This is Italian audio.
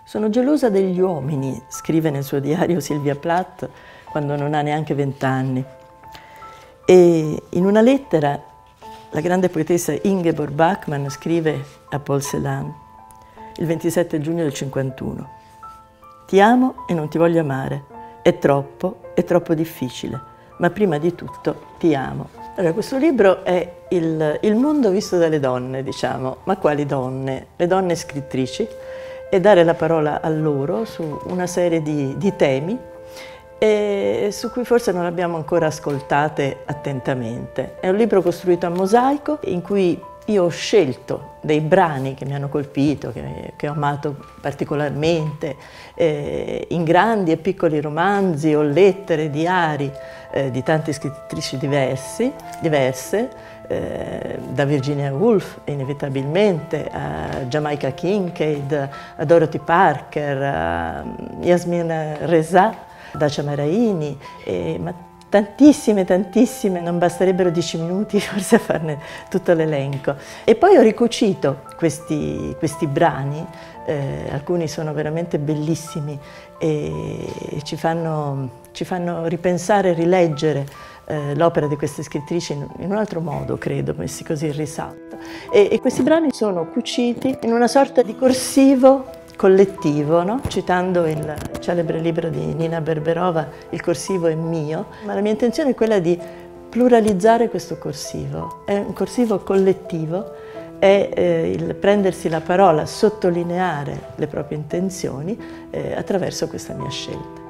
Sono gelosa degli uomini, scrive nel suo diario Sylvia Plath quando non ha neanche 20 anni. E in una lettera la grande poetessa Ingeborg Bachmann scrive a Paul Celan il 27 giugno del 51: «Ti amo e non ti voglio amare, è troppo difficile, ma prima di tutto ti amo». Allora, questo libro è il mondo visto dalle donne, diciamo, ma quali donne? Le donne scrittrici, e dare la parola a loro su una serie di temi su cui forse non abbiamo ancora ascoltate attentamente. È un libro costruito a mosaico in cui io ho scelto dei brani che mi hanno colpito, che ho amato particolarmente, in grandi e piccoli romanzi o lettere, diari di tante scrittrici diverse, da Virginia Woolf inevitabilmente, a Jamaica Kincaid, a Dorothy Parker, a Yasmin Reza, Dacia Maraini, ma tantissime, non basterebbero 10 minuti forse a farne tutto l'elenco. E poi ho ricucito questi brani, alcuni sono veramente bellissimi e ci fanno ripensare e rileggere l'opera di queste scrittrici in un altro modo, credo, messi così in risalto. E questi brani sono cuciti in una sorta di corsivo collettivo, no? Citando il celebre libro di Nina Berberova, Il corsivo è mio, ma la mia intenzione è quella di pluralizzare questo corsivo. È un corsivo collettivo, è il prendersi la parola, sottolineare le proprie intenzioni attraverso questa mia scelta.